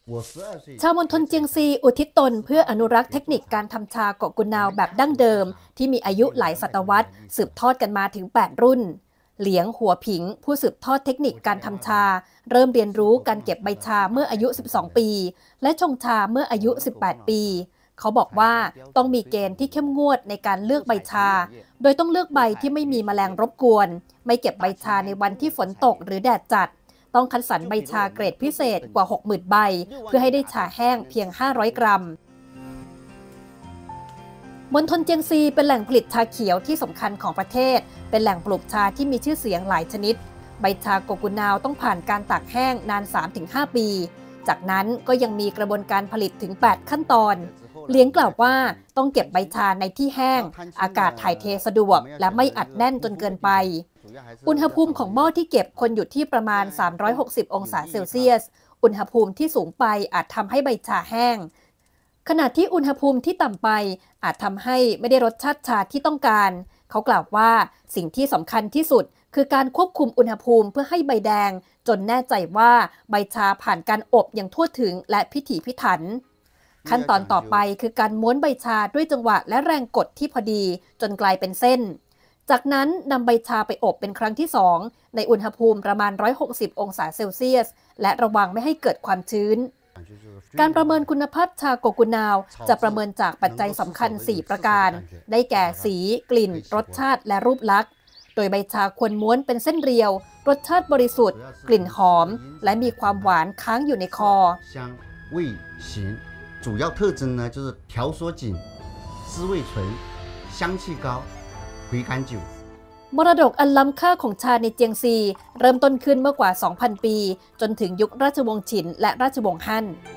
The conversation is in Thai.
ชาวมณฑลเจียงซีอุทิศตนเพื่ออนุรักษ์เทคนิคการทำชาเกาะกุนนาวแบบดั้งเดิมที่มีอายุหลายศตวรรษสืบทอดกันมาถึง 8 รุ่นเหลียงหัวผิงผู้สืบทอดเทคนิคการทำชาเริ่มเรียนรู้การเก็บใบชาเมื่ออายุ 12 ปีและชงชาเมื่ออายุ 18 ปีเขาบอกว่าต้องมีเกณฑ์ที่เข้มงวดในการเลือกใบชาโดยต้องเลือกใบที่ไม่มีแมลงรบกวนไม่เก็บใบชาในวันที่ฝนตกหรือแดดจัดต้องคัดสรรใบชาเกรดพิเศษกว่า 60,000 ใบเพื่อให้ได้ชาแห้งเพียง 500 กรัมมณฑลเจียงซีเป็นแหล่งผลิตชาเขียวที่สำคัญของประเทศเป็นแหล่งปลูกชาที่มีชื่อเสียงหลายชนิดใบชาโกกุนนาวต้องผ่านการตากแห้งนาน 3-5 ปีจากนั้นก็ยังมีกระบวนการผลิตถึง 8 ขั้นตอนเลี้ยงกล่าวว่าต้องเก็บใบชาในที่แห้งอากาศถ่ายเทสะดวกและไม่อัดแน่นจนเกินไปอุณหภูมิของหม้อที่เก็บคนอยู่ที่ประมาณ 360 องศาเซลเซียสอุณหภูมิที่สูงไปอาจทำให้ใบชาแห้งขณะที่อุณหภูมิที่ต่ำไปอาจทำให้ไม่ได้รสชาติชาที่ต้องการเขากล่าวว่าสิ่งที่สำคัญที่สุดคือการควบคุมอุณหภูมิเพื่อให้ใบแดงจนแน่ใจว่าใบชาผ่านการอบอย่างทั่วถึงและพิถีพิถันขั้นตอนต่อไปคือการม้วนใบชาด้วยจังหวะและแรงกดที่พอดีจนกลายเป็นเส้นจากนั้นนำใบชาไปอบเป็นครั้งที่ 2ในอุณหภูมิประมาณ 160 องศาเซลเซียสและระวังไม่ให้เกิดความชื้นการประเมินคุณภาพชาโกกุนนาวจะประเมินจากปัจจัยสำคัญ 4 ประการได้แก่สีกลิ่นรสชาติและรูปลักษณ์โดยใบชาควรม้วนเป็นเส้นเรียวรสชาติบริสุทธิ์กลิ่นหอมและมีความหวานค้างอยู่ในคอ主要特征呢就是条索紧、滋味醇、香气高、回甘久。 มรดกอันล้ำค่าของชาในเจียงซีเริ่มต้นขึ้นเมื่อกว่า 2,000 ปีจนถึงยุคราชวงศ์ฉินและราชวงศ์ฮั่น